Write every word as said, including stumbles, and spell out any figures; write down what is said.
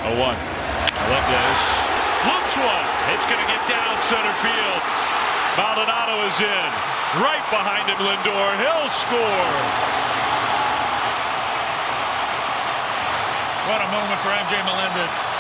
oh one. Melendez looks one. It's going to get down center field. Maldonado is in. Right behind him, Lindor. He'll score. What a moment for M J Melendez.